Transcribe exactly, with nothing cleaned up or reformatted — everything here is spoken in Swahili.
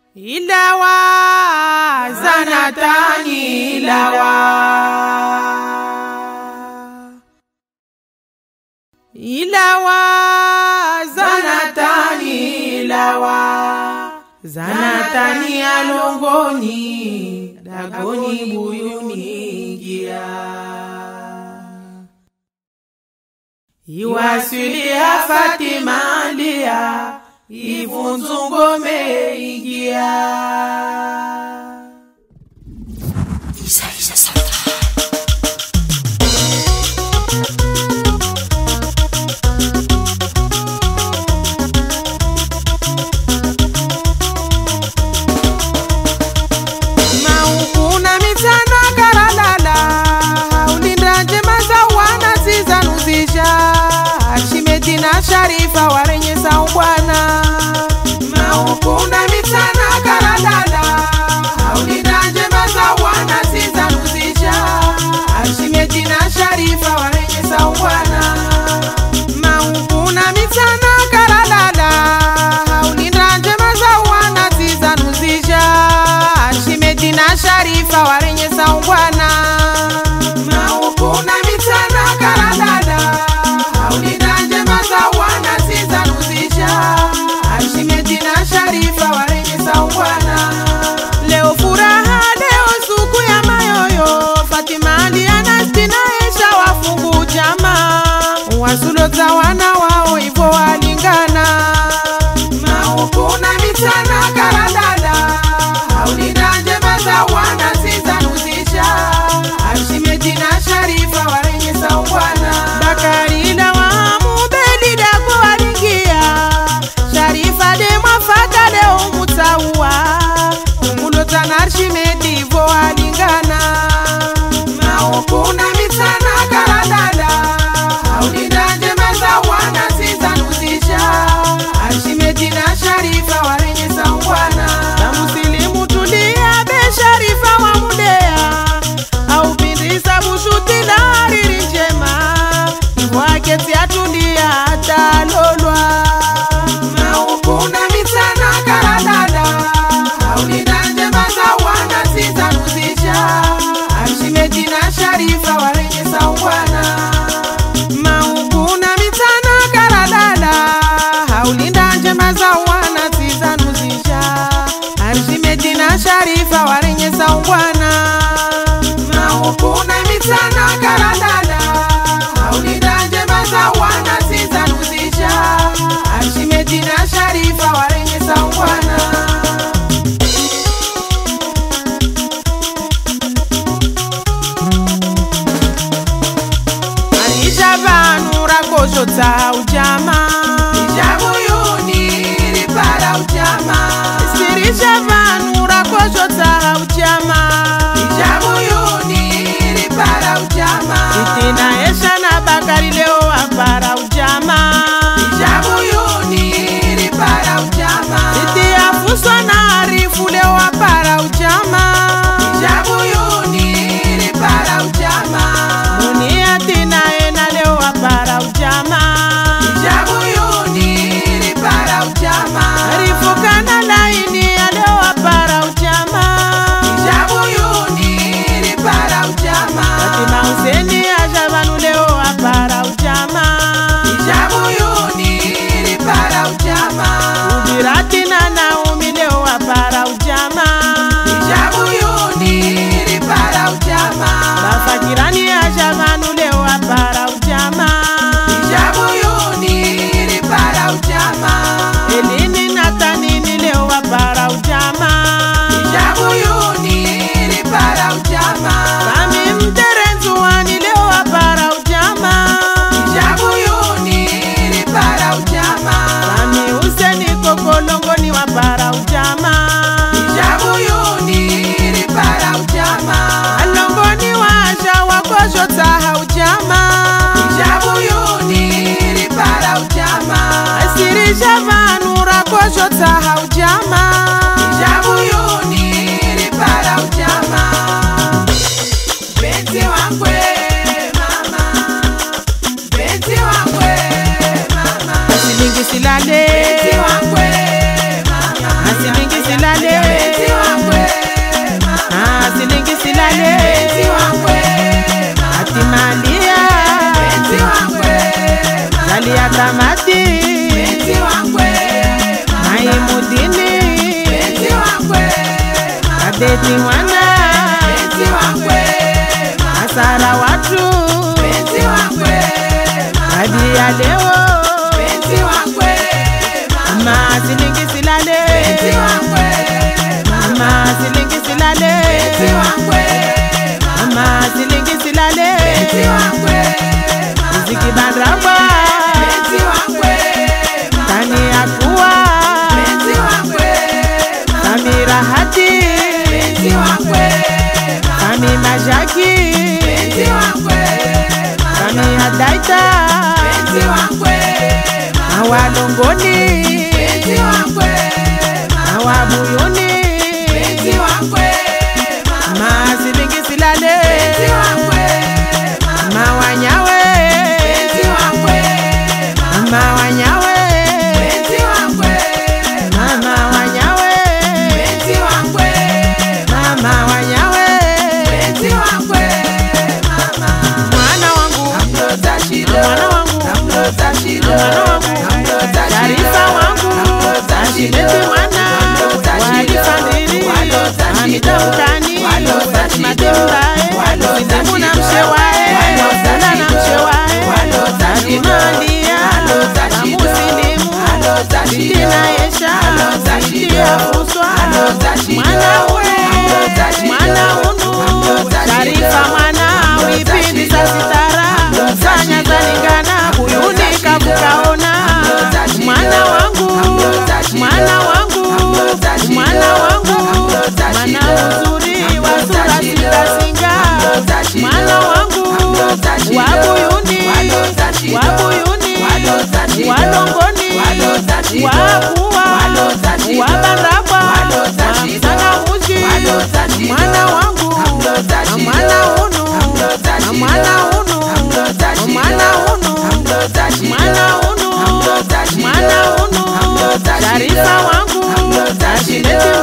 Ilawa zanatani ilawa Ilawa zanatani ilawa Zanatani alongoni dagoni buyuni gia Iwasili ya Fatima lia Ivunzungome igia Isa Isa Santa Maukuna mitana karalala Ulinda njema za wana zizanuzisha Ashimedina Sharifa warenye saubwana Maukuna mitana karalala Ulinda njema za wana zizanuzisha Ashimedina Sharifa warenye saubwana Maukuna mitana karalala Ulinda njema za wana zizanuzisha Ashimedina Sharifa warenye saubwana Maukuna mitana karalala Ulinda njema za wana zizanuzisha Ashimedina Sharifa warenye saubwana Leo furaha leo suku ya mayoyo Fatima Aliana Stina Esha wafungu jama Wasulo za wana wao ivo walingana Maukuna mitana karalala Ulinda njema za wana zizanuzisha Ashimedina Sharifa warenye saubwana Bakari na wahamu belida kwa walingia Sharifa de mwafaka leo mutaua Umulota na Arshimedi vo walingana Maukuna mitana karalala Ulinda njema za wana zizanuzisha Ashimedina Sharifa warenye saubwana Na musilimu tulia be Sharifa wa mudea Au pindisa bushuti la hariri njema Iwaketi atulia atalolwa Maukuna mitana karalala Ulinda njema za wana zizanuzisha Ashimedina Sharifa warenye saubwana Maukuna mitana karalala Ulinda njema za wana zizanuzisha Ashimedina Sharifa warenye saubwana Maukuna mitana karalala Ulinda njema za wana zizanuzisha Ashimedina Sharifa warenye saubwana Anisha vanu rakoshota ujama Ijabu yuni ripara ujama Sirisha vanu rakoshota ujama Ijabu yuni ripara ujama Itina Esha na Bakari leo wapara ujama Ijabu yuni ripara ujama Iti afuswa na Arifu leo wapara ujama Ijabu yuni ripara ujama Dunia tina ena leo wapara ujama Ijabu yuni ripara ujama Arifu kana laini ya leo wapara ujama Ijabu yuni ripara ujama Fatima Huseni ajabanu leo wapara ujama Ijabu yuni ripara ujama Ubirati na Naomi leo wapara ujama Ijabu yuni ripara ujama Bafakirani ajabanu leo wapara ujama Ijabu yuni ripara ujama Elini na Tanini leo wapara ujama Ijabu yuni ripara ujama Kami Mterenzuani leo wapara ujama Ijabu yuni ripara ujama Kami Huseni Kokolongo ni wapara ujama Ijabu yuni ripara ujama Alongoni washa wakosho taha ujama Ijabu yuni ripara ujama Asirisha vanu rakosho taha ujama Ijabu yuni ripara ujama Benti wangwe mama Benti wangwe mama Asilingi silale Benti wangwe mama Asilingi silale Eti mwana Penzi wangwe asara watu Penzi wangwe hadi ya leo Penzi wangwe mama silingi silale Penzi wangwe mama silingi silale Penzi wangwe mama silingi silale Penzi wangwe muziki bandraba Penzi wangwe tani akuwa Penzi wangwe Samira hati Penzi wangwe Kami majaki Penzi wangwe Kami hadaita Penzi wangwe Awalongoni Penzi wangwe Awabuyuni Penzi wangwe Masilingi silale Penzi wangwe Mawanyawe Penzi wangwe Mawanyawe Penzi wangwe Mama wanyawe Penzi wangwe Mama wanyawe Penzi wangwe Mwana wangu Namlota shido Mwana wangu Namlota shido Mwana wangu Namlota shido Sharifa wangu Namlota shido Ashileti mwana Namlota shido Walifandiri Walota shido Amitamkani Walota shido Matembae Walota Simu na shido mshewae Walota Una na shido mshewae Walota shido Alimandia Walota Na shido musilimu Walota shido Sitina yesha Walota shido Sitia fuswa Walota shido Mwana unu Walota shido Mwana unu Walota shido Sharifa mwana Walota Wipindi shido sa sitara Walota Sanya shido zalingana Kuyuni Walota shido kabukaona Walota shido Mwana wangu Walota shido Mwana wangu Walota shido Mwana wangu Walota Mwana shido uzuri wa Walota sura shido sita singa Walota shido Mwana wangu Walota shido Wabuyuni Walota shido Wabuyuni Walota shido Walongoni Walota shido Wakuwa Walota shido Wabarabwa Walota shido Msana uji Walota shido Mwana wangu Walota shido Mwana unu Walota shido Mwana unu Walota shido Mwana unu Walota shido Mwana unu Walota shido Mwana unu Walota shido Sharifa wangu Walota shido Ashileti